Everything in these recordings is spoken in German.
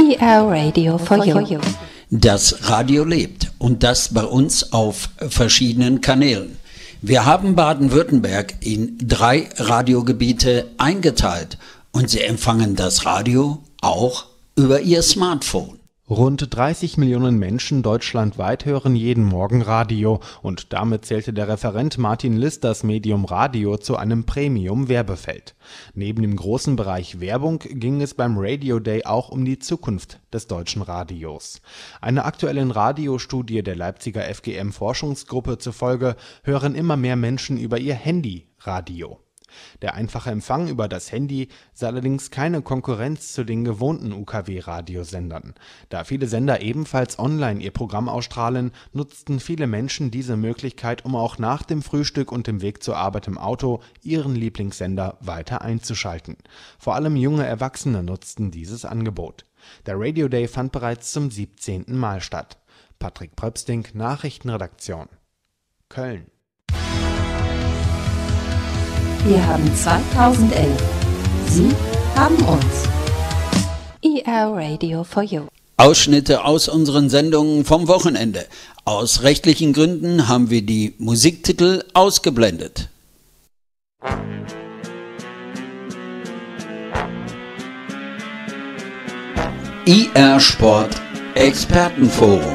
ER Radio for You. Das Radio lebt und das bei uns auf verschiedenen Kanälen. Wir haben Baden-Württemberg in 3 Radiogebiete eingeteilt und Sie empfangen das Radio auch über Ihr Smartphone. Rund 30 Millionen Menschen deutschlandweit hören jeden Morgen Radio und damit zählte der Referent Martin Liss das Medium Radio zu einem Premium-Werbefeld. Neben dem großen Bereich Werbung ging es beim Radio Day auch um die Zukunft des deutschen Radios. Einer aktuellen Radiostudie der Leipziger FGM-Forschungsgruppe zufolge hören immer mehr Menschen über ihr Handy Radio. Der einfache Empfang über das Handy sei allerdings keine Konkurrenz zu den gewohnten UKW-Radiosendern. Da viele Sender ebenfalls online ihr Programm ausstrahlen, nutzten viele Menschen diese Möglichkeit, um auch nach dem Frühstück und dem Weg zur Arbeit im Auto ihren Lieblingssender weiter einzuschalten. Vor allem junge Erwachsene nutzten dieses Angebot. Der Radio Day fand bereits zum 17. Mal statt. Patrick Pröpsting, Nachrichtenredaktion, Köln. Wir haben 2011. Sie haben uns. ER Radio for You. Ausschnitte aus unseren Sendungen vom Wochenende. Aus rechtlichen Gründen haben wir die Musiktitel ausgeblendet. IR Sport Expertenforum.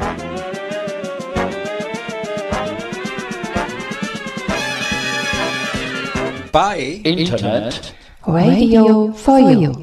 Bei Internet Radio for You.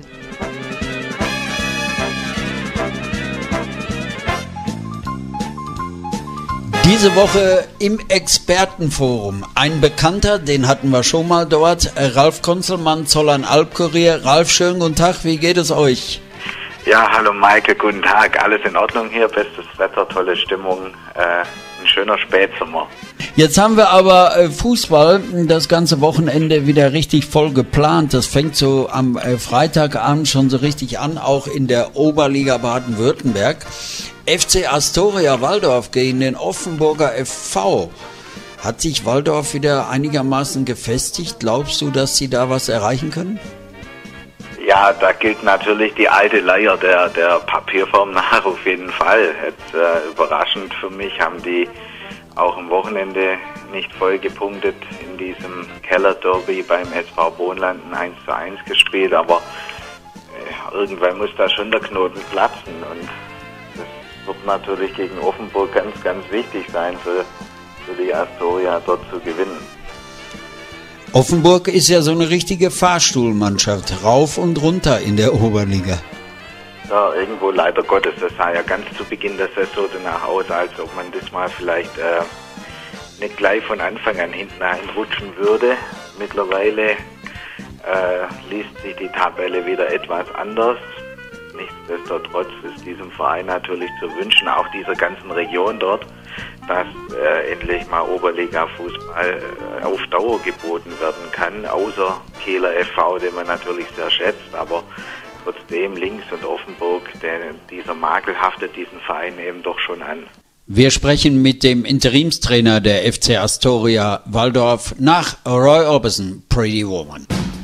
Diese Woche im Expertenforum. Ein Bekannter, den hatten wir schon mal dort, Ralf Konzelmann, Zollern-Alb-Kurier. Ralf, schönen guten Tag, wie geht es euch? Ja, hallo Maike, guten Tag, alles in Ordnung hier, bestes Wetter, tolle Stimmung, ein schöner Spätsommer. Jetzt haben wir aber Fußball das ganze Wochenende wieder richtig voll geplant. Das fängt so am Freitagabend schon so richtig an, auch in der Oberliga Baden-Württemberg. FC Astoria Walldorf gegen den Offenburger FV. Hat sich Walldorf wieder einigermaßen gefestigt? Glaubst du, dass sie da was erreichen können? Ja, da gilt natürlich die alte Leier der Papierform nach auf jeden Fall. Jetzt überraschend für mich haben die auch am Wochenende nicht voll gepunktet in diesem Keller-Derby beim SV Bohnland 1:1 gespielt, aber irgendwann muss da schon der Knoten platzen und das wird natürlich gegen Offenburg ganz, ganz wichtig sein für die Astoria dort zu gewinnen. Offenburg ist ja so eine richtige Fahrstuhlmannschaft, rauf und runter in der Oberliga. Ja, irgendwo leider Gottes, das sah ja ganz zu Beginn der Saison danach aus, als ob man das mal vielleicht nicht gleich von Anfang an hinten reinrutschen würde. Mittlerweile liest sich die Tabelle wieder etwas anders. Nichtsdestotrotz ist diesem Verein natürlich zu wünschen, auch dieser ganzen Region dort, dass endlich mal Oberliga-Fußball auf Dauer geboten werden kann, außer Kieler FV, den man natürlich sehr schätzt, aber trotzdem Links und Offenburg, dieser Makel haftet diesen Verein eben doch schon an. Wir sprechen mit dem Interimstrainer der FC Astoria Walldorf nach Roy Orbison, Pretty Woman.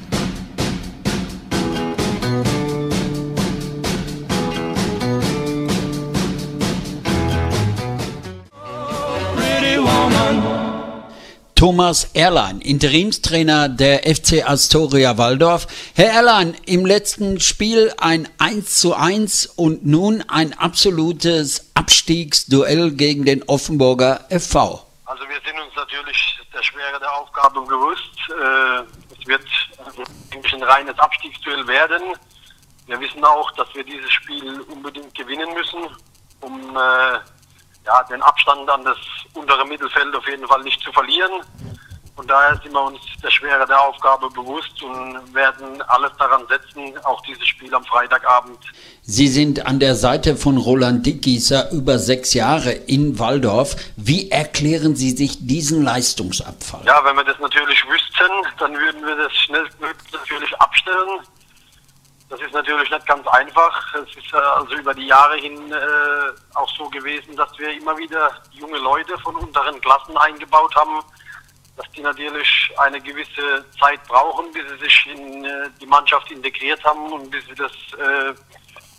Thomas Erlein, Interimstrainer der FC Astoria Walldorf. Herr Erlein, im letzten Spiel ein 1:1 und nun ein absolutes Abstiegsduell gegen den Offenburger FV. Also wir sind uns natürlich der Schwere der Aufgabe bewusst. Es wird ein reines Abstiegsduell werden. Wir wissen auch, dass wir dieses Spiel unbedingt gewinnen müssen, um den Abstand an das untere Mittelfeld auf jeden Fall nicht zu verlieren. Von daher sind wir uns der Schwere der Aufgabe bewusst und werden alles daran setzen, auch dieses Spiel am Freitagabend. Sie sind an der Seite von Roland Dickgießer über 6 Jahre in Walldorf. Wie erklären Sie sich diesen Leistungsabfall? Ja, wenn wir das natürlich wüssten, dann würden wir das schnellstmöglich natürlich abstellen. Das ist natürlich nicht ganz einfach. Es ist also über die Jahre hin auch so gewesen, dass wir immer wieder junge Leute von unteren Klassen eingebaut haben, dass die natürlich eine gewisse Zeit brauchen, bis sie sich in die Mannschaft integriert haben und bis sie das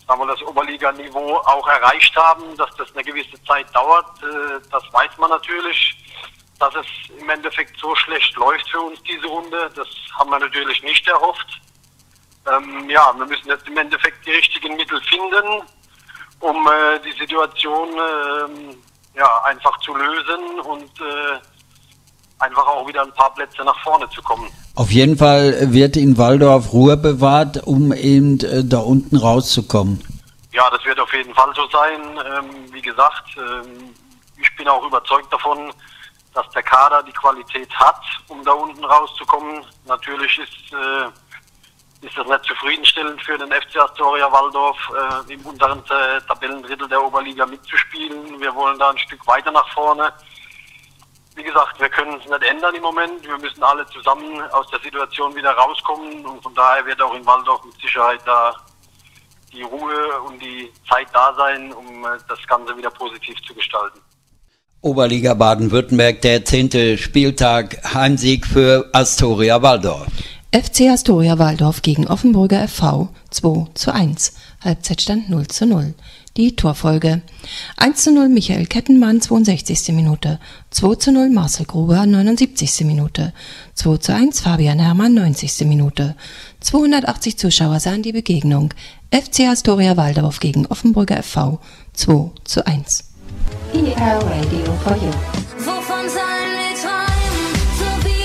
sagen wir, das Oberliganiveau auch erreicht haben. Dass das eine gewisse Zeit dauert, das weiß man natürlich. Dass es im Endeffekt so schlecht läuft für uns diese Runde, das haben wir natürlich nicht erhofft. Wir müssen jetzt im Endeffekt die richtigen Mittel finden, um die Situation einfach zu lösen und einfach auch wieder ein paar Plätze nach vorne zu kommen. Auf jeden Fall wird in Walldorf Ruhe bewahrt, um eben da unten rauszukommen. Ja, das wird auf jeden Fall so sein. Wie gesagt, ich bin auch überzeugt davon, dass der Kader die Qualität hat, um da unten rauszukommen. Natürlich ist das nicht zufriedenstellend für den FC Astoria Walldorf, im unteren Tabellendrittel der Oberliga mitzuspielen. Wir wollen da ein Stück weiter nach vorne. Wie gesagt, wir können es nicht ändern im Moment. Wir müssen alle zusammen aus der Situation wieder rauskommen. Und von daher wird auch in Walldorf mit Sicherheit da die Ruhe und die Zeit da sein, um das Ganze wieder positiv zu gestalten. Oberliga Baden-Württemberg, der 10. Spieltag, Heimsieg für Astoria Walldorf. FC Astoria Walldorf gegen Offenburger FV 2:1, Halbzeitstand 0:0. Die Torfolge: 1:0 Michael Kettenmann, 62. Minute, 2:0 Marcel Gruber, 79. Minute, 2:1 Fabian Herrmann, 90. Minute. 280 Zuschauer sahen die Begegnung. FC Astoria Walldorf gegen Offenburger FV 2:1. ER Radio for You. Wovon sollen wir träumen, so wie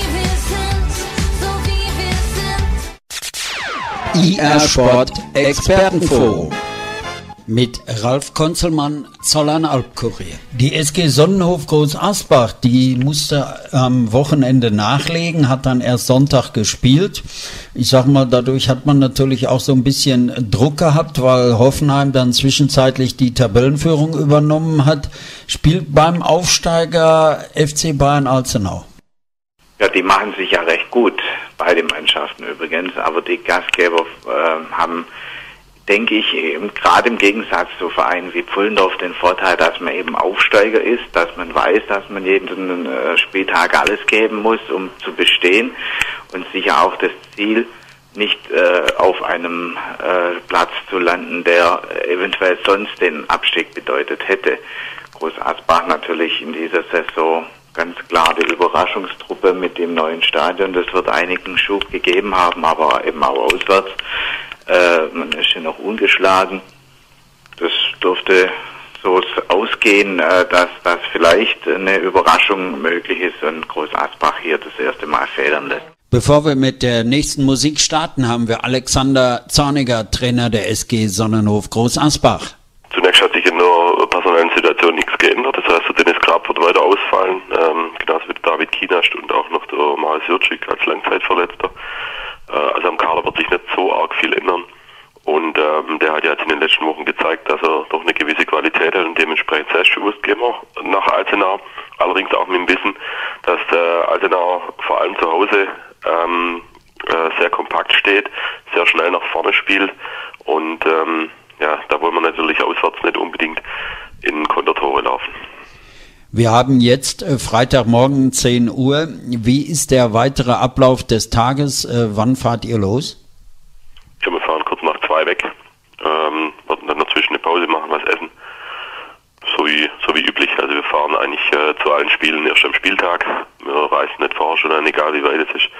wir sind, IR Sport Expertenforum mit Ralf Konzelmann, Zollern Albkurier. Die SG Sonnenhof Groß Asbach, die musste am Wochenende nachlegen, hat dann erst Sonntag gespielt. Ich sag mal, dadurch hat man natürlich auch so ein bisschen Druck gehabt, weil Hoffenheim dann zwischenzeitlich die Tabellenführung übernommen hat. Spielt beim Aufsteiger FC Bayern Alzenau. Ja, die machen sich ja recht gut, beide Mannschaften übrigens, aber die Gastgeber haben, denke ich, gerade im Gegensatz zu Vereinen wie Pfullendorf den Vorteil, dass man eben Aufsteiger ist, dass man weiß, dass man jeden Spieltag alles geben muss, um zu bestehen und sicher auch das Ziel, nicht auf einem Platz zu landen, der eventuell sonst den Abstieg bedeutet hätte. Groß Asbach natürlich in dieser Saison ganz klar die Überraschungstruppe mit dem neuen Stadion. Das wird einigen Schub gegeben haben, aber eben auch auswärts. Man ist ja noch ungeschlagen. Das dürfte so ausgehen, dass das vielleicht eine Überraschung möglich ist und Groß Asbach hier das erste Mal federn lässt. Bevor wir mit der nächsten Musik starten, haben wir Alexander Zorniger, Trainer der SG Sonnenhof Groß Asbach. Zunächst hat sich in der personellen Situation nichts geändert. Das heißt, der Dennis Grab wird weiter ausfallen, genauso wie David Kienast und auch noch der Marius Jurczyk als Langzeitverletzter. Also am Kader wird sich nicht so arg viel ändern. Und der hat ja jetzt in den letzten Wochen gezeigt, dass er doch eine gewisse Qualität hat und dementsprechend selbstbewusst gehen wir nach Alzenau. Allerdings auch mit dem Wissen, dass Alzenau vor allem zu Hause sehr kompakt steht, sehr schnell nach vorne spielt und da wollen wir natürlich auswärts nicht unbedingt in Kontertore laufen. Wir haben jetzt Freitagmorgen 10 Uhr. Wie ist der weitere Ablauf des Tages? Wann fahrt ihr los? Ja, wir fahren kurz nach 2 weg. Werden dann dazwischen eine Pause machen, was essen. So wie üblich. Also wir fahren eigentlich zu allen Spielen erst am Spieltag. Wir reisen nicht vorher schon an, egal wie weit es ist.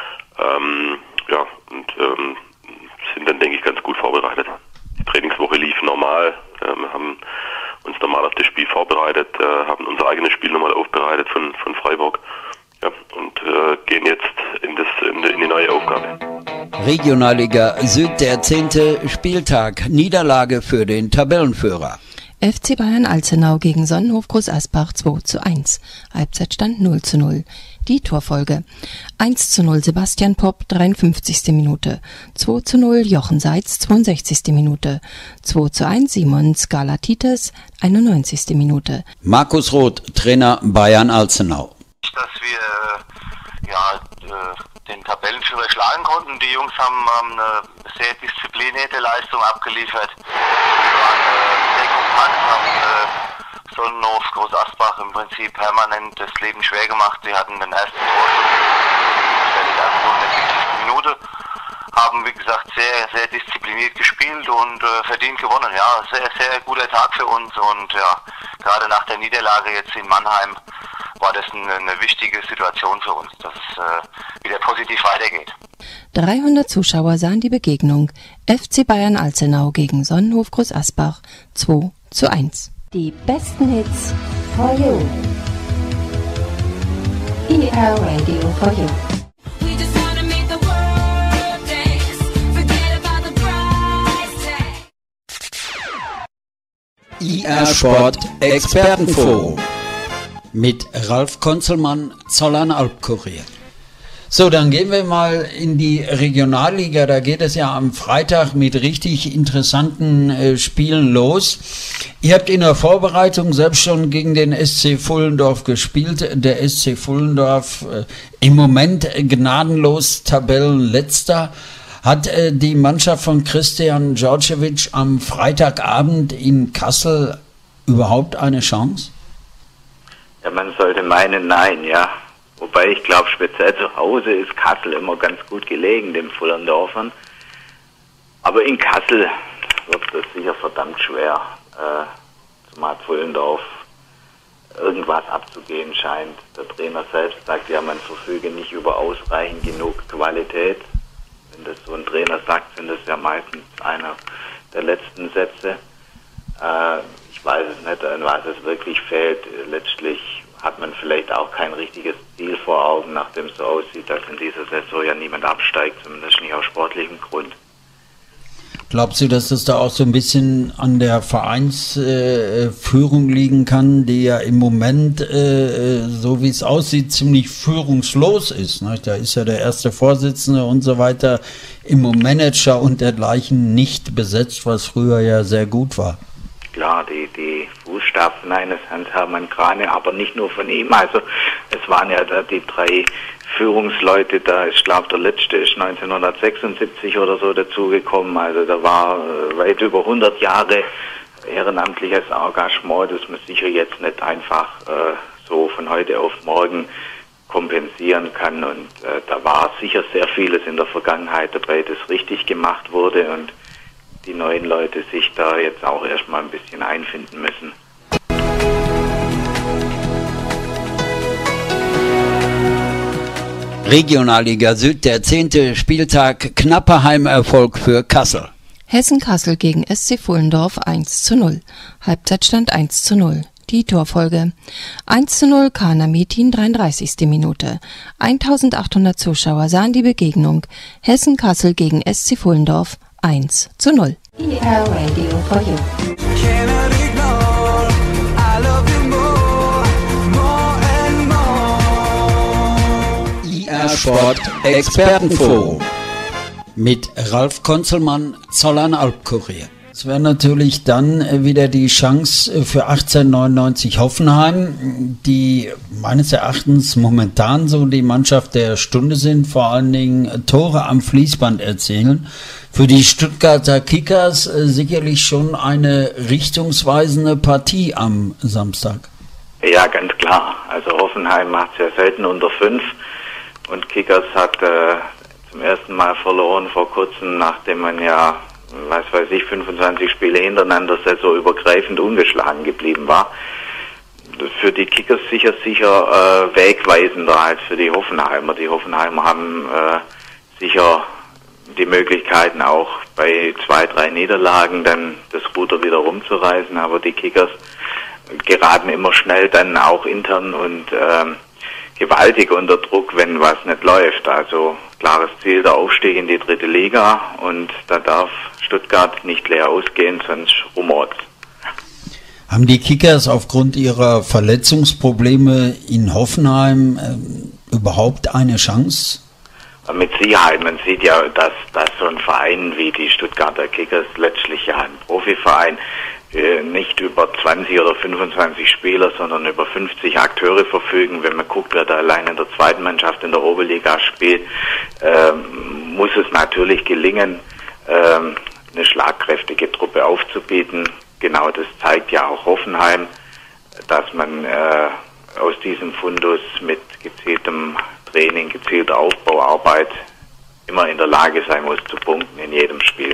Sind dann, denke ich, ganz gut vorbereitet. Die Trainingswoche lief normal. Wir haben uns normal auf das Spiel vorbereitet, haben unser eigenes Spiel nochmal aufbereitet von Freiburg und gehen jetzt in die neue Aufgabe. Regionalliga Süd, der 10. Spieltag. Niederlage für den Tabellenführer. FC Bayern Alzenau gegen Sonnenhof Groß Asbach 2:1. Halbzeitstand 0:0. Die Torfolge: 1:0 Sebastian Popp, 53. Minute, 2:0 Jochen Seitz, 62. Minute, 2:1 Simon Skalatites, 91. Minute. Markus Roth, Trainer Bayern Alzenau. Dass wir den Tabellenführer schlagen konnten. Die Jungs haben eine sehr disziplinierte Leistung abgeliefert. Wir waren sehr kompakt, haben Sonnenhof Groß Asbach im Prinzip permanent das Leben schwer gemacht. Sie hatten den ersten Torschuss in der 70. Minute, haben, wie gesagt, sehr, sehr diszipliniert gespielt und verdient gewonnen. Ja, sehr, sehr guter Tag für uns und ja, gerade nach der Niederlage jetzt in Mannheim war das eine wichtige Situation für uns, dass es wieder positiv weitergeht. 300 Zuschauer sahen die Begegnung FC Bayern Alzenau gegen Sonnenhof Groß Asbach 2:1. Die besten Hits for you. ER Radio for you. IR Sport Expertenforum mit Ralf Konzelmann, Zollern Albkurier. So, dann gehen wir mal in die Regionalliga. Da geht es ja am Freitag mit richtig interessanten Spielen los. Ihr habt in der Vorbereitung selbst schon gegen den SC Fullendorf gespielt. Der SC Fullendorf im Moment gnadenlos Tabellenletzter. Hat die Mannschaft von Christian Djordjevic am Freitagabend in Kassel überhaupt eine Chance? Ja, man sollte meinen, nein, ja. Wobei ich glaube, speziell zu Hause ist Kassel immer ganz gut gelegen, den Fullerndorfern. Aber in Kassel wird es sicher verdammt schwer, zumal Fullendorf irgendwas abzugehen scheint. Der Trainer selbst sagt ja, man verfüge nicht über ausreichend genug Qualität. Wenn das so ein Trainer sagt, sind das ja meistens einer der letzten Sätze. Ich weiß es nicht, an was es wirklich fehlt. Letztlich hat man vielleicht auch kein richtiges Ziel vor Augen, nachdem es so aussieht, dass in dieser Saison ja niemand absteigt, zumindest nicht aus sportlichem Grund. Glaubst du, dass das da auch so ein bisschen an der Vereinsführung liegen kann, die ja im Moment, so wie es aussieht, ziemlich führungslos ist? Ne? Da ist ja der erste Vorsitzende und so weiter im Manager und dergleichen nicht besetzt, was früher ja sehr gut war. Klar, die Fußstapfen eines Hans-Hermann Krane, aber nicht nur von ihm. Also es waren ja da die 3 Führungsleute, da ich glaube der letzte ist 1976 oder so dazugekommen. Also da war weit über 100 Jahre ehrenamtliches Engagement, das man sicher jetzt nicht einfach so von heute auf morgen kompensieren kann. Und da war sicher sehr vieles in der Vergangenheit dabei, das richtig gemacht wurde und die neuen Leute sich da jetzt auch erstmal ein bisschen einfinden müssen. Regionalliga Süd, der 10. Spieltag, knapper Heimerfolg für Kassel. Hessen-Kassel gegen SC Fullendorf 1:0. Halbzeitstand 1:0. Die Torfolge 1:0 Kana Metin, 33. Minute. 1800 Zuschauer sahen die Begegnung Hessen-Kassel gegen SC Fullendorf 1:0. ER Radio for you. IR Sport Expertenforum mit Ralf Konzelmann, Zollern Albkurier. Es wäre natürlich dann wieder die Chance für 1899 Hoffenheim, die meines Erachtens momentan so die Mannschaft der Stunde sind, vor allen Dingen Tore am Fließband erzielen. Für die Stuttgarter Kickers sicherlich schon eine richtungsweisende Partie am Samstag. Ja, ganz klar. Also Hoffenheim macht es ja selten unter 5 und Kickers hat zum ersten Mal verloren vor kurzem, nachdem man ja, 25 Spiele hintereinander saisonübergreifend ungeschlagen geblieben war. Für die Kickers sicher wegweisender als für die Hoffenheimer. Die Hoffenheimer haben sicher die Möglichkeiten auch bei 2, 3 Niederlagen dann das Ruder wieder rumzureißen, aber die Kickers geraten immer schnell dann auch intern und gewaltig unter Druck, wenn was nicht läuft. Also klares Ziel, der Aufstieg in die 3. Liga und da darf Stuttgart nicht leer ausgehen, sonst rumort. Haben die Kickers aufgrund ihrer Verletzungsprobleme in Hoffenheim überhaupt eine Chance? Mit Sicherheit, man sieht ja, dass so ein Verein wie die Stuttgarter Kickers, letztlich ja ein Profiverein, nicht über 20 oder 25 Spieler, sondern über 50 Akteure verfügen. Wenn man guckt, wer da allein in der zweiten Mannschaft in der Oberliga spielt, muss es natürlich gelingen, eine schlagkräftige Truppe aufzubieten. Genau das zeigt ja auch Hoffenheim, dass man aus diesem Fundus mit gezieltem Training, gezielter Aufbauarbeit immer in der Lage sein muss zu punkten in jedem Spiel.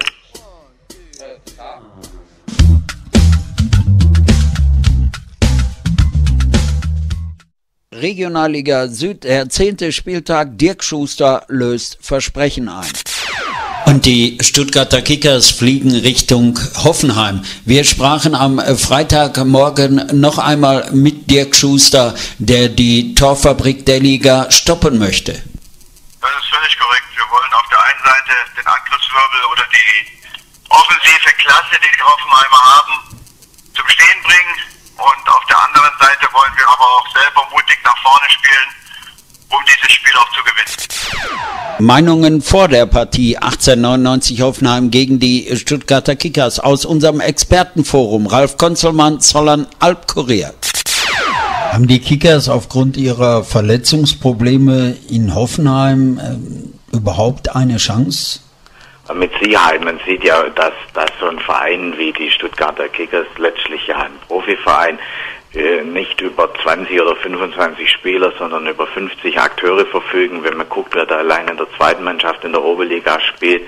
Regionalliga Süd, der 10. Spieltag, Dirk Schuster löst Versprechen ein. Und die Stuttgarter Kickers fliegen Richtung Hoffenheim. Wir sprachen am Freitagmorgen noch einmal mit Dirk Schuster, der die Torfabrik der Liga stoppen möchte. Das ist völlig korrekt. Wir wollen auf der einen Seite den Angriffswirbel oder die offensive Klasse, die Hoffenheimer haben, zum Stehen bringen. Und auf der anderen Seite wollen wir aber auch selber mutig nach vorne spielen, um dieses Spiel auch zu gewinnen. Meinungen vor der Partie 1899 Hoffenheim gegen die Stuttgarter Kickers aus unserem Expertenforum. Ralf Konzelmann, Zollern, Albkurier. Haben die Kickers aufgrund ihrer Verletzungsprobleme in Hoffenheim überhaupt eine Chance? Mit Sicherheit, man sieht ja, dass so ein Verein wie die Stuttgarter Kickers, letztlich ja ein Profiverein, nicht über 20 oder 25 Spieler, sondern über 50 Akteure verfügen. Wenn man guckt, wer da allein in der zweiten Mannschaft in der Oberliga spielt,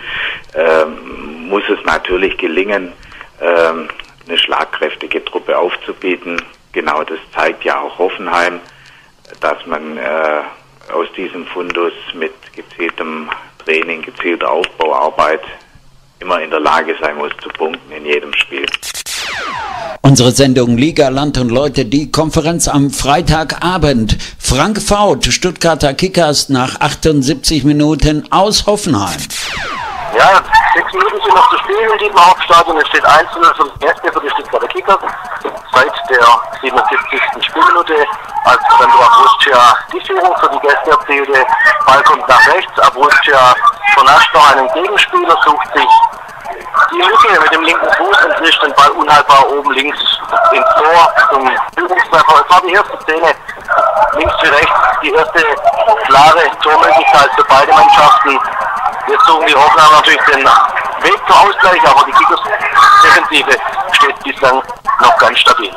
muss es natürlich gelingen, eine schlagkräftige Truppe aufzubieten. Genau das zeigt ja auch Hoffenheim, dass man aus diesem Fundus mit gezieltem Training, gezielter Aufbauarbeit immer in der Lage sein muss zu punkten in jedem Spiel. Unsere Sendung Liga, Land und Leute, die Konferenz am Freitagabend. Frank Faut, Stuttgarter Kickers nach 78 Minuten aus Hoffenheim. Ja, 6 Minuten sind noch zu spielen in diesem Hauptstadion. Es steht 1:0 zum Ersten für die Stuttgarter Kickers. Seit der 77. Spielminute, als Sandro Abruzia die Führung für die Gäste erzielte. Ball kommt nach rechts. Abruzia vernascht noch einen Gegenspieler, sucht sich die Lücke mit dem linken Fuß und kriegt den Ball unhaltbar oben links ins Tor zum Führungstreffer. Es war die erste Szene, links wie rechts, die erste klare Tormöglichkeit für beide Mannschaften. Jetzt suchen die Hoffenheimer natürlich den Weg zum Ausgleich, aber die Kickers-Defensive steht bislang noch ganz stabil.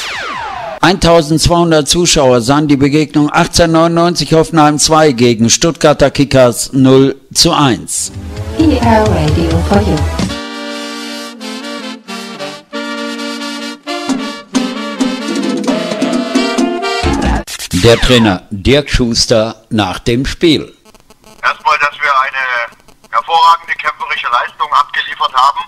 1200 Zuschauer sahen die Begegnung 1899 Hoffenheim 2 gegen Stuttgarter Kickers 0:1. ER Radio for You. Der Trainer Dirk Schuster nach dem Spiel. Erstmal, dass wir eine hervorragende kämpferische Leistung abgeliefert haben.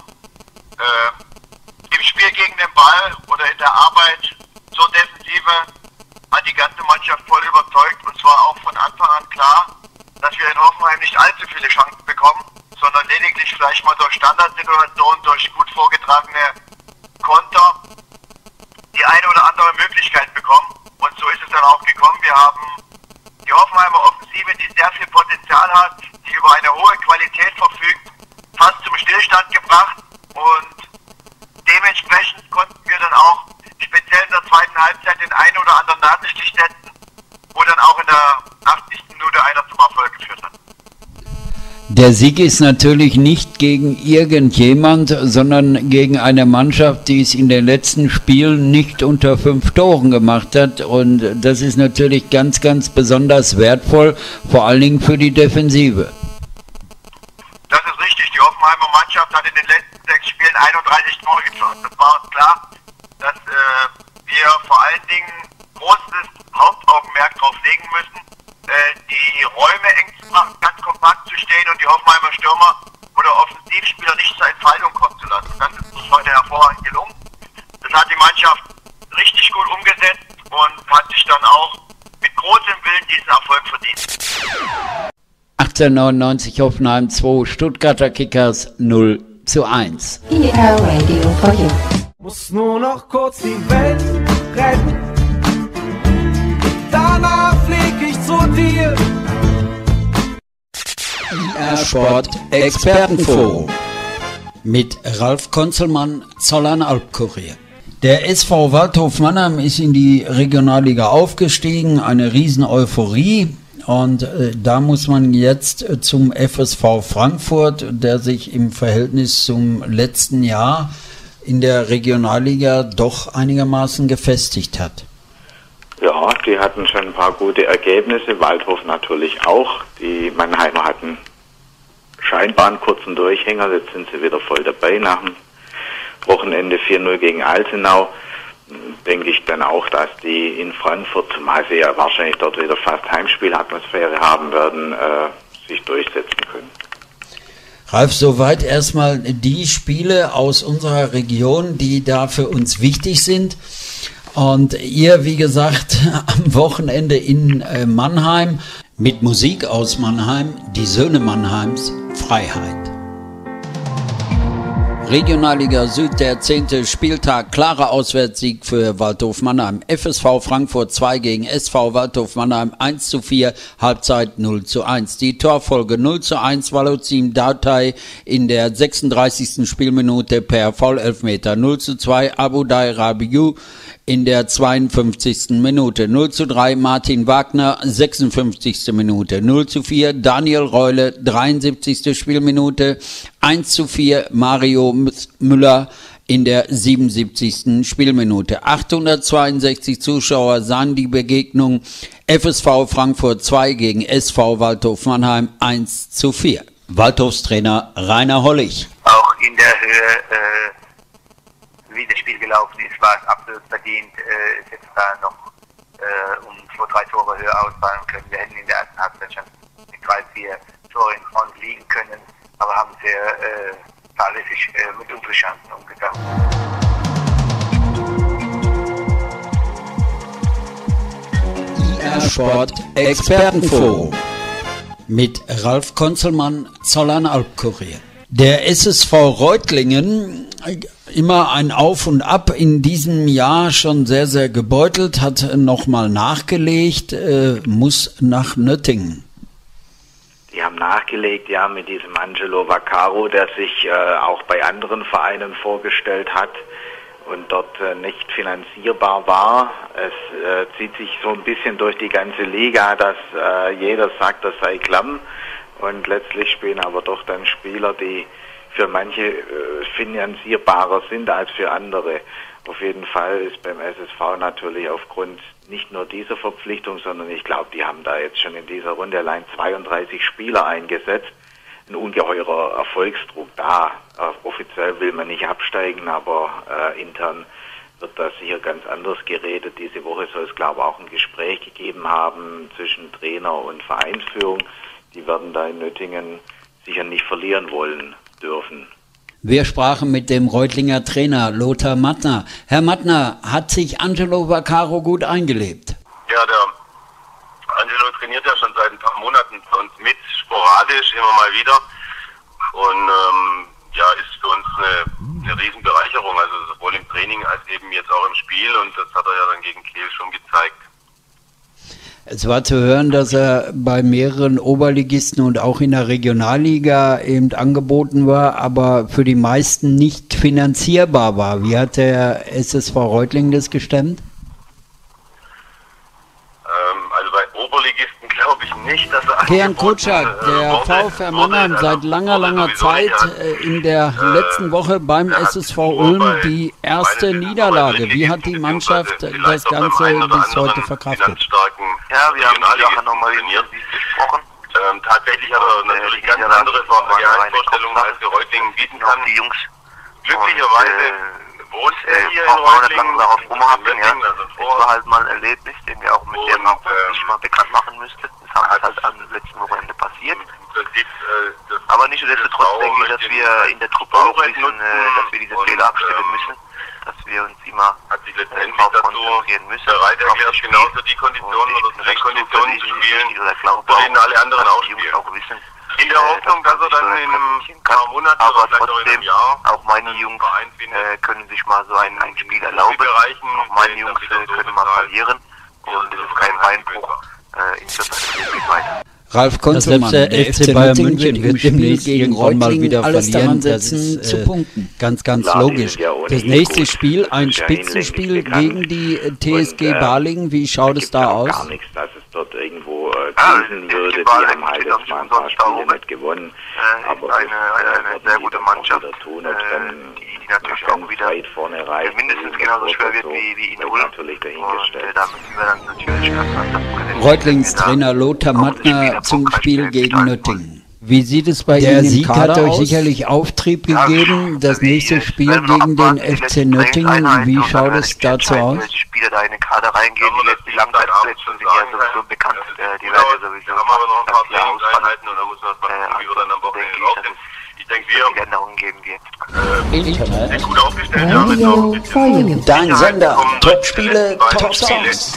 Im Spiel gegen den Ball oder in der Arbeit zur Defensive hat die ganze Mannschaft voll überzeugt, und zwar auch von Anfang an klar, dass wir in Hoffenheim nicht allzu viele Chancen bekommen, sondern lediglich vielleicht mal durch Standardsituationen, durch gut vorgetragene Konter die eine oder andere Möglichkeit bekommen. Und so ist es dann auch gekommen. Wir haben die Hoffenheimer Offensive, die sehr viel Potenzial hat, die über eine hohe Qualität verfügt, fast zum Stillstand gebracht, und dementsprechend konnten wir dann auch speziell in der zweiten Halbzeit den einen oder anderen Nadelstich setzen, wo dann auch in der 80. Minute einer zum Erfolg geführt hat. Der Sieg ist natürlich nicht gegen irgendjemand, sondern gegen eine Mannschaft, die es in den letzten Spielen nicht unter 5 Toren gemacht hat, und das ist natürlich ganz, ganz besonders wertvoll, vor allen Dingen für die Defensive. Das ist richtig. Die Hoffenheimer Mannschaft hat in den letzten 6 Spielen 31 Tore geschossen. Das war uns klar, dass wir vor allen Dingen großes Hauptaugenmerk drauf legen müssen, die Räume eng zu machen, ganz kompakt zu stehen und die Hoffenheimer Stürmer oder Offensivspieler nicht zur Entfaltung kommen zu lassen. Das ist uns heute hervorragend gelungen. Das hat die Mannschaft richtig gut umgesetzt und hat sich dann auch mit großem Willen diesen Erfolg verdient. 1899 Hoffenheim 2, Stuttgarter Kickers 0:1. ER Radio for You. Muss nur noch kurz die Welt retten. Danach flieg ich zu dir. IR Sport Expertenforum mit Ralf Konzelmann, Zollern Albkurier. Der SV Waldhof Mannheim ist in die Regionalliga aufgestiegen, eine Riesen-Euphorie. Und da muss man jetzt zum FSV Frankfurt, der sich im Verhältnis zum letzten Jahr in der Regionalliga doch einigermaßen gefestigt hat. Ja, die hatten schon ein paar gute Ergebnisse, Waldhof natürlich auch. Die Mannheimer hatten scheinbar einen kurzen Durchhänger. Jetzt sind sie wieder voll dabei nach dem Wochenende 4-0 gegen Altenau. Denke ich dann auch, dass die in Frankfurt, zumal sie ja wahrscheinlich dort wieder fast Heimspielatmosphäre haben werden, sich durchsetzen können. Ralf, soweit erstmal die Spiele aus unserer Region, die da für uns wichtig sind. Und ihr, wie gesagt, am Wochenende in Mannheim mit Musik aus Mannheim, die Söhne Mannheims, Freiheit. Regionalliga Süd, der 10. Spieltag, klarer Auswärtssieg für Waldhof Mannheim. FSV Frankfurt 2 gegen SV Waldhof Mannheim 1:4, Halbzeit 0:1. Die Torfolge 0:1, Walozim Dautay in der 36. Spielminute per Foul-Elfmeter, 0:2, Abudai Rabiou in der 52. Minute, 0:3, Martin Wagner, 56. Minute, 0:4, Daniel Reule, 73. Spielminute, 1:4, Mario Müller in der 77. Spielminute. 862 Zuschauer sahen die Begegnung FSV Frankfurt 2 gegen SV Waldhof Mannheim 1:4. Waldhofs Trainer Rainer Hollig. Auch in der Höhe, wie das Spiel gelaufen ist, war es absolut verdient, es jetzt da noch um 2-3 Tore höher ausfallen können. Wir hätten in der ersten Halbzeit schon mit 3-4 Tore in Front liegen können, aber haben sehr fahrlässig mit unseren Chancen umgegangen. IR Sport Expertenforum mit Ralf Konzelmann, Zollern Albkurier. Der SSV Reutlingen, immer ein Auf und Ab, in diesem Jahr schon sehr, sehr gebeutelt, hat nochmal nachgelegt, muss nach Nöttingen. Die haben nachgelegt, ja, mit diesem Angelo Vaccaro, der sich auch bei anderen Vereinen vorgestellt hat und dort nicht finanzierbar war. Es zieht sich so ein bisschen durch die ganze Liga, dass jeder sagt, das sei klamm. Und letztlich spielen aber doch dann Spieler, die für manche finanzierbarer sind als für andere. Auf jeden Fall ist beim SSV natürlich aufgrund nicht nur dieser Verpflichtung, sondern ich glaube, die haben da jetzt schon in dieser Runde allein 32 Spieler eingesetzt. Ein ungeheurer Erfolgsdruck da. Offiziell will man nicht absteigen, aber intern wird da sicher ganz anders geredet. Diese Woche soll es, glaube ich, auch ein Gespräch gegeben haben zwischen Trainer und Vereinsführung. Die werden da in Nöttingen sicher nicht verlieren wollen dürfen. Wir sprachen mit dem Reutlinger Trainer Lothar Mattner. Herr Mattner, hat sich Angelo Vaccaro gut eingelebt? Ja, der Angelo trainiert ja schon seit ein paar Monaten bei uns mit, sporadisch immer mal wieder. Und ja, ist für uns eine Riesenbereicherung, also sowohl im Training als eben jetzt auch im Spiel. Und das hat er ja dann gegen Kiel schon gezeigt. Es war zu hören, dass er bei mehreren Oberligisten und auch in der Regionalliga eben angeboten war, aber für die meisten nicht finanzierbar war. Wie hat der SSV Reutlingen das gestemmt? Also bei Oberligisten glaube ich nicht, dass er Kern Kutschak, der VfR Mannheim seit langer Zeit in der letzten Woche beim SSV Ulm die erste Niederlage. Wie hat die Mannschaft das Ganze bis heute verkraftet? Ja, wir haben die Sache nochmal gesprochen. Tatsächlich hat er natürlich ganz andere Vorstellungen, als wir Reutlingen bieten kann. Die Jungs glücklicherweise wohnt er hier in Reutlingen. Darauf rumhacken, ja. Das war halt mal ein Erlebnis, den wir auch mit dem nicht mal bekannt machen müssten. Das haben halt am letzten Wochenende passiert. Aber nichtsdestotrotz denke ich, dass wir in der Truppe auch wissen, dass wir diese Fehler abstellen müssen. Dass wir uns immer darauf konzentrieren müssen. Der Reiter erklärt genauso die Konditionen oder die Konditionen zu spielen, zu denen alle anderen auch spielen. In der Hoffnung, dass er dann in ein paar Monaten oder vielleicht auch in einem Jahr auch meine Jungs können sich mal so ein Spiel erlauben. Auch meine Jungs können mal verlieren. Und es ist kein Beinbruch. Insofern geht weiter. Ralf Konzelmann, der FC Bayern München wird demnächst gegen Reutlingen wieder verlieren. Das ist zu punkten. Ganz logisch. Das nächste Spiel, ein Spitzenspiel gegen die TSG Balingen. Wie schaut es da aus? Gar nichts, dass es dort irgendwo krisen würde. Die haben halt jetzt mal ein paar Spiele nicht gewonnen. Aber eine sehr gute Mannschaft, die natürlich auch wieder mindestens genauso schwer wird wie in Ulm. Und da müssen wir dann natürlich ganz anders. Reutlings Trainer Lothar Mattner zum Spiel gegen Nöttingen. Wie sieht es bei Der Ihnen im Sieg Kader hat euch aus? sicherlich Auftrieb gegeben. Das nächste Spiel gegen den FC Nöttingen, wie schaut es dazu aus? Welche Spieler da in den Kader reingehen, die Langzeitverletzten sind ja sowieso bekannt, die werden ja sowieso haben aber noch ein paar ganz klar Trainingseinheiten und da muss man erstmal gucken, wie wir dann am Wochenende laufen. Ich denke, wir Änderungen geben wird. Internet. sind gut aufgestellt. Wir haben jetzt auch ein bisschen Dein Sender. bekommen, Top-Spiele, zwei Top-Songs.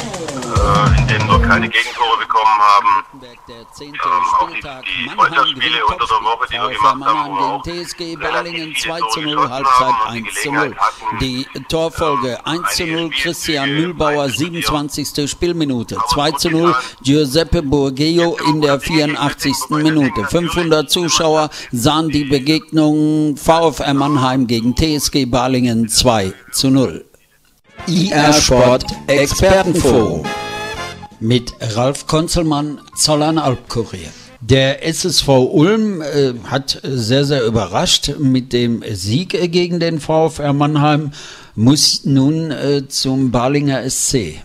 in denen wir keine Gegentore bekommen haben. Der 10. Auch Spieltag. die Mannheim Freundschaftsspiele gewinnt unter der Woche, die wir VfR gemacht haben, Mannheim wo wir auch gegen TSG relativ Balingen viele 2 Tore zu 0, geschossen Halbzeit haben und die 1 zu 0. Gelegenheit hatten, Die Torfolge 1 zu 0, Christian Mühlbauer, 27. Spielminute. 2 zu 0, Giuseppe Borgheo in der 84. Minute. 500 Zuschauer sahen die Begegnung VfR Mannheim gegen TSG Balingen 2 zu 0. IR Sport Expertenforum mit Ralf Konzelmann, Zollern Albkurier. Der SSV Ulm hat sehr, sehr überrascht mit dem Sieg gegen den VfR Mannheim, muss nun zum Balinger SC.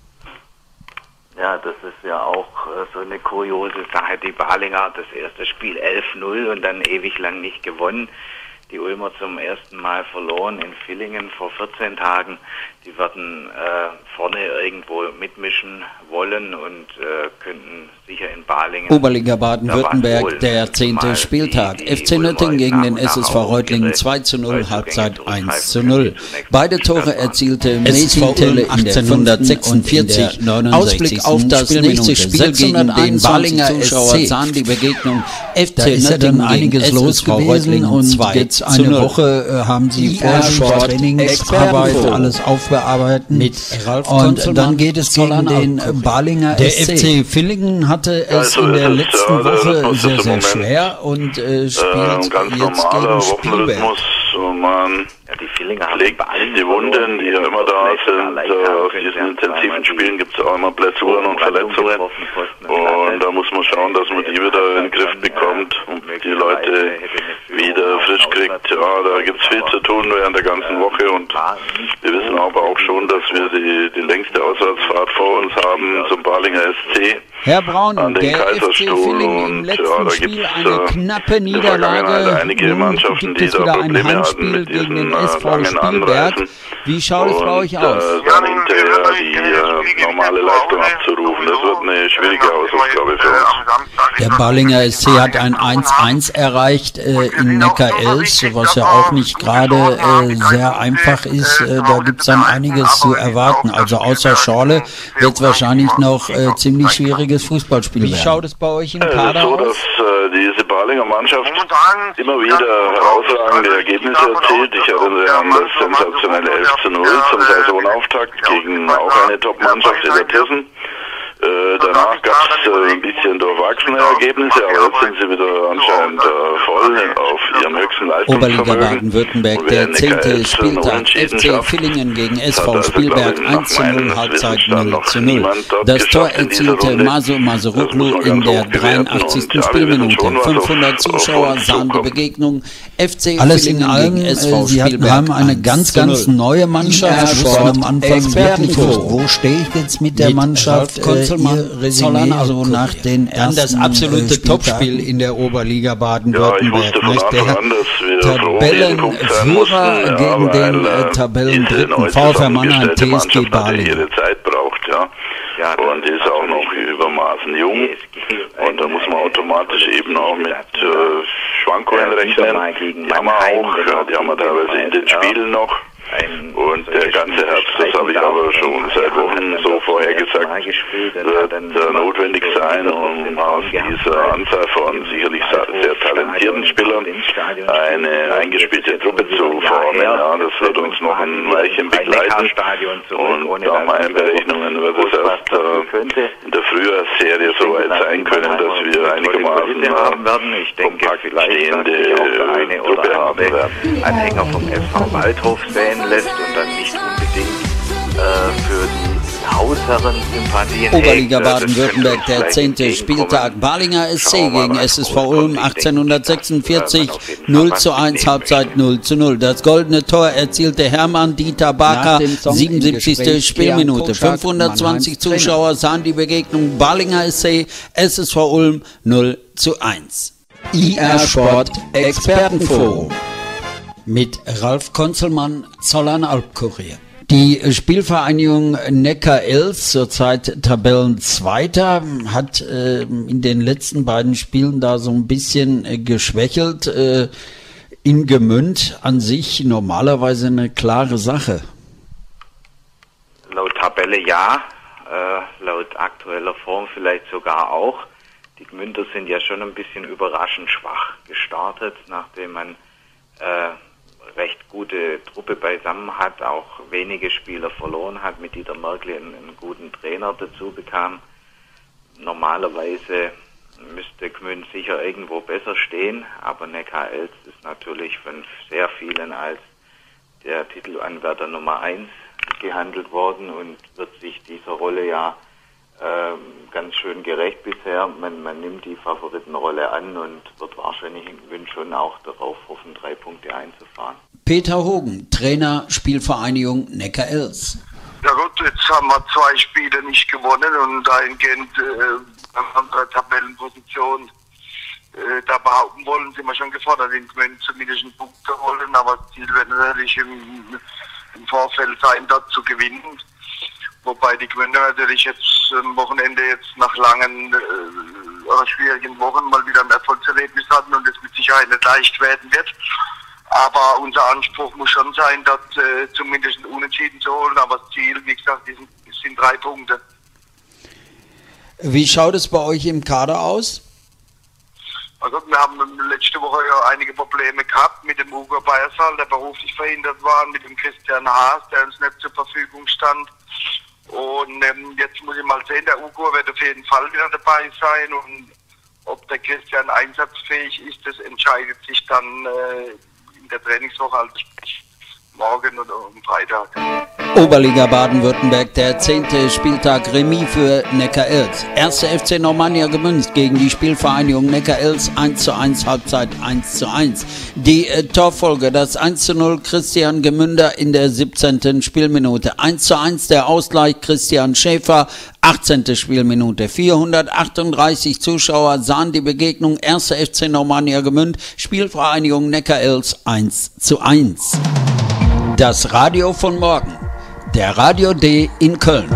Ja, das ist ja auch so eine kuriose Sache. Die Balinger das erste Spiel 11-0 und dann ewig lang nicht gewonnen. Die Ulmer zum ersten Mal verloren in Villingen vor 14 Tagen. Die werden vorne irgendwo mitmischen wollen und könnten sicher in Balingen. Oberliga Baden-Württemberg, der 10. Spieltag. FC Nöttingen gegen den SSV Reutlingen 2 zu 0, Halbzeit 1 zu 0. Beide Tore erzielte Messi Telle in der 1846. Ausblick auf das nächste Spiel gegen den Balinger Zuschauer sahen die Begegnung FC Nöttingen einiges gegen los SSV gewesen Reutlingen und 2 jetzt zu eine 0. Woche haben sie vor dem Trainingsarbeit alles aufbearbeiten mit Ralf und Konzelmann, dann geht es gegen den Balinger Der SC. FC Villingen hatte es in der letzten Woche sehr, sehr schwer und spielt ganz jetzt normaler gegen Spielberg. Wochenrhythmus. Man Die Villinger pflegt die Wunden, die ja immer da sind. Aus diesen intensiven Spielen gibt es auch immer Blessuren und Verletzungen. Und da muss man schauen, dass man die wieder in den Griff bekommt und die Leute wieder frisch kriegt. Ja, da gibt es viel zu tun während der ganzen Woche und wir wissen aber auch schon, dass wir die längste Auswärtsfahrt vor uns haben zum Balinger SC. Herr Braun, An den der FC Kaiserstuhl Villingen im und letzten ja, da Spiel gibt's eine knappe in der Vergangenheit Niederlage. einige Nun Mannschaften, gibt die es da wieder ein Probleme hatten Heimspiel mit gegen den diesen SV langen Spielberg. Anreisen. Wie schaut es bei euch aus? Dann hinterher die normale Leistung abzurufen, das wird eine schwierige Hausaufgabe für uns. Der Ballinger SC hat ein 1-1 erreicht in Neckar-Elz, was ja auch nicht gerade sehr einfach ist. Da gibt es dann einiges zu erwarten. Also außer Schorle wird es wahrscheinlich noch ziemlich schwieriges Fußballspiel werden. Wie schaut es bei euch im Kader so, aus? dass diese Balinger Mannschaft immer wieder herausragende Ergebnisse erzielt. Ich erinnere an das sensationelle 11-0 zum Saisonauftakt gegen auch eine Top-Mannschaft in der Tirsen. Danach gab es ein bisschen durchwachsene Ergebnisse, aber jetzt sind sie wieder anscheinend voll auf ihrem höchsten Leistungsvermögen. Oberliga Baden-Württemberg, der 10. Spieltag, FC Villingen gegen SV Spielberg 1 zu 0, Halbzeit 0 zu 0. Das Tor erzielte Maso Masuroglu in der 83. Spielminute. 500 Zuschauer sahen die Begegnung. FC Alles in Villingen allem, gegen SV sie Spielberg haben eine ganz neue Mannschaft. IR Wir wussten am Anfang wirklich, Expertenforum. wo stehe ich jetzt mit der Mannschaft? Ihr Resümee so nach den Dann das ersten absolute Spieltagen. Topspiel in der Oberliga Ja, ich Baden-Württemberg. wusste von nicht? Anfang Der an, dass wir froh um jeden Punkt sein Tabellenführer mussten, gegen weil, den Tabellendritten diese neu VfR Mannheim zusammengestellte TSG Mannschaft hatte Balingen. ihre Zeit braucht, ja. Und die ist auch noch übermaßen jung. Und da muss man automatisch eben auch mit Schwankungen rechnen. Die haben wir auch, ja, die haben wir teilweise in den Spielen noch. Und der ganze Herbst, das habe ich aber schon seit Wochen so vorhergesagt, wird notwendig sein, um aus dieser Anzahl von sicherlich sehr talentierten Spielern eine eingespielte Truppe zu formen. Ja, das wird uns noch ein Weilchen begleiten. Und nach meinen Berechnungen wird es erst in der Frühjahrsserie so weit sein können, dass wir einigermaßen kompakt stehende Truppe haben werden. Anhänger vom SV Waldhof säen lässt und dann nicht unbedingt für die Hausherren-Sympathien Oberliga hegt. Das Baden-Württemberg, könnte der uns 10. vielleicht Spieltag. entgegenkommen. Balinger SC Schauen wir mal, gegen was SSV rauskommt. Ulm Ich denke, 1846, dass wir 0 was zu 1, mitnehmen Halbzeit 0 zu 0. Das goldene Tor erzielte Hermann Dieter Barker, Nach dem Song im 77. Gespräch Spielminute. Kian Koschak, 520 Mannheims Zuschauer sahen die Begegnung Balinger SC, SSV Ulm 0 zu 1. IR Sport Expertenforum mit Ralf Konzelmann, Zollern Albkurier. Die Spielvereinigung Neckar-Elz, zurzeit Tabellenzweiter, hat in den letzten beiden Spielen da so ein bisschen geschwächelt. In Gmünd an sich normalerweise eine klare Sache. Laut Tabelle ja, laut aktueller Form vielleicht sogar auch. Die Gmünder sind ja schon ein bisschen überraschend schwach gestartet, nachdem man recht gute Truppe beisammen hat, auch wenige Spieler verloren hat, mit Dieter Merkle einen guten Trainer dazu bekam. Normalerweise müsste Gmünd sicher irgendwo besser stehen, aber Neckar-Elz ist natürlich von sehr vielen als der Titelanwärter Nummer 1 gehandelt worden und wird sich dieser Rolle ja ganz schön gerecht bisher. Man nimmt die Favoritenrolle an und wird wahrscheinlich in Gmünd schon auch darauf hoffen, 3 Punkte einzufahren. Peter Hogen, Trainer Spielvereinigung Neckar-Elz. Ja gut, jetzt haben wir 2 Spiele nicht gewonnen und dahingehend unsere Tabellenposition da behaupten wollen, sind wir schon gefordert, in Gmünd zumindest einen Punkt zu holen, aber das Ziel wird natürlich im Vorfeld sein, dort zu gewinnen. Wobei die Gmünder natürlich jetzt am Wochenende nach langen oder schwierigen Wochen mal wieder ein Erfolgserlebnis hatten und es mit Sicherheit nicht leicht werden wird. Aber unser Anspruch muss schon sein, dort zumindest ein Unentschieden zu holen. Aber das Ziel, wie gesagt, sind 3 Punkte. Wie schaut es bei euch im Kader aus? Also wir haben letzte Woche ja einige Probleme gehabt mit dem Ugo Beiersal, der beruflich verhindert war, mit dem Christian Haas, der uns nicht zur Verfügung stand. Und jetzt muss ich mal sehen, der Ugo wird auf jeden Fall wieder dabei sein und ob der Christian einsatzfähig ist, das entscheidet sich dann in der Trainingswoche, also sprich morgen oder am Freitag. Oberliga Baden-Württemberg, der 10. Spieltag, Remis für Neckar-Elz. 1. FC Normannia Gmünd gegen die Spielvereinigung Neckar-Elz 1:1, Halbzeit 1:1. Die Torfolge, das 1:0 Christian Gmünder in der 17. Spielminute. 1:1 der Ausgleich Christian Schäfer, 18. Spielminute. 438 Zuschauer sahen die Begegnung 1. FC Normannia Gmünd, Spielvereinigung Neckar-Elz 1:1. Das Radio von morgen. Der Radio D in Köln.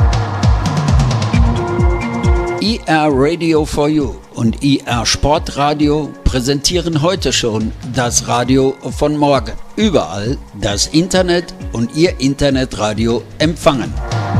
IR Radio for You und IR Sportradio präsentieren heute schon das Radio von morgen. Überall das Internet und Ihr Internetradio empfangen.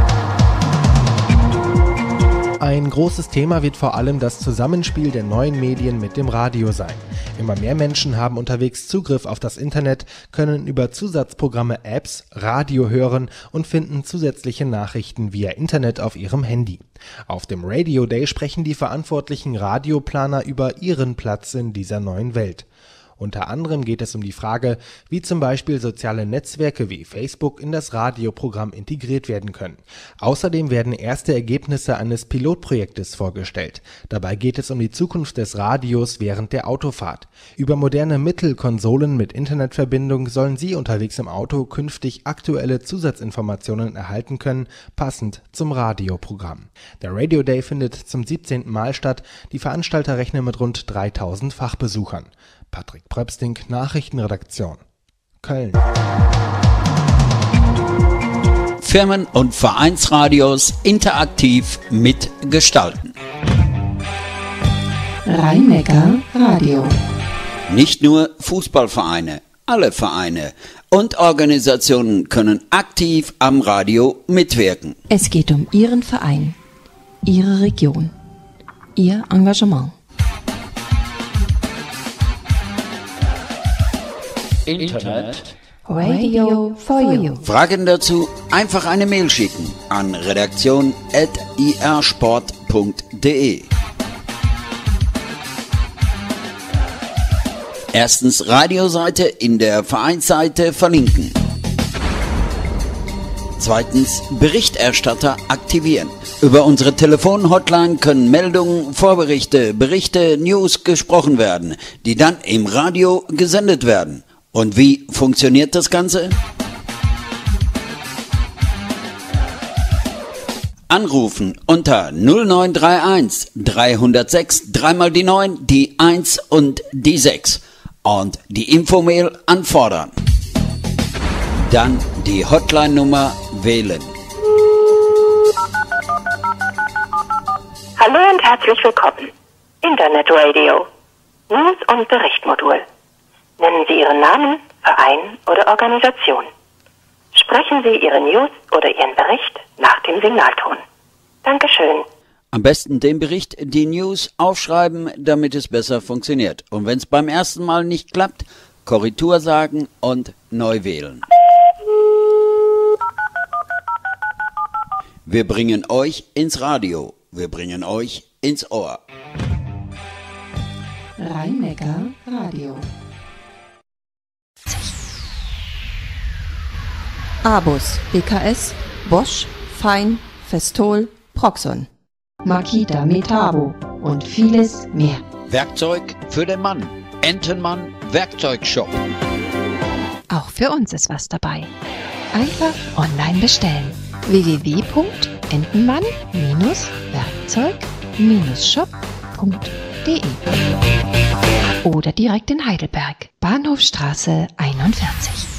Ein großes Thema wird vor allem das Zusammenspiel der neuen Medien mit dem Radio sein. Immer mehr Menschen haben unterwegs Zugriff auf das Internet, können über Zusatzprogramme Apps Radio hören und finden zusätzliche Nachrichten via Internet auf ihrem Handy. Auf dem Radio Day sprechen die verantwortlichen Radioplaner über ihren Platz in dieser neuen Welt. Unter anderem geht es um die Frage, wie zum Beispiel soziale Netzwerke wie Facebook in das Radioprogramm integriert werden können. Außerdem werden erste Ergebnisse eines Pilotprojektes vorgestellt. Dabei geht es um die Zukunft des Radios während der Autofahrt. Über moderne Mittelkonsolen mit Internetverbindung sollen Sie unterwegs im Auto künftig aktuelle Zusatzinformationen erhalten können, passend zum Radioprogramm. Der Radio Day findet zum 17. Mal statt. Die Veranstalter rechnen mit rund 3000 Fachbesuchern. Patrick Pröpsting, Nachrichtenredaktion, Köln. Firmen- und Vereinsradios interaktiv mitgestalten. Rhein-Neckar Radio. Nicht nur Fußballvereine, alle Vereine und Organisationen können aktiv am Radio mitwirken. Es geht um Ihren Verein, Ihre Region, Ihr Engagement. Internet. Radio for you. Fragen dazu einfach eine Mail schicken an redaktion@irsport.de. Erstens Radioseite in der Vereinsseite verlinken. Zweitens Berichterstatter aktivieren. Über unsere Telefonhotline können Meldungen, Vorberichte, Berichte, News gesprochen werden, die dann im Radio gesendet werden. Und wie funktioniert das Ganze? Anrufen unter 0931 306 3 die 9, die 1 und die 6 und die Infomail anfordern. Dann die Hotline-Nummer wählen. Hallo und herzlich willkommen. Internet Radio. News- und Berichtmodul. Nennen Sie Ihren Namen, Verein oder Organisation. Sprechen Sie Ihre News oder Ihren Bericht nach dem Signalton. Dankeschön. Am besten den Bericht, die News aufschreiben, damit es besser funktioniert. Und wenn es beim ersten Mal nicht klappt, Korrektur sagen und neu wählen. Wir bringen euch ins Radio. Wir bringen euch ins Ohr. Rhein-Neckar Radio. Abus, BKS, Bosch, Fein, Festol, Proxon, Makita, Metabo und vieles mehr. Werkzeug für den Mann. Entenmann Werkzeugshop. Auch für uns ist was dabei. Einfach online bestellen. www.entenmann-werkzeug-shop.de oder direkt in Heidelberg, Bahnhofstraße 41.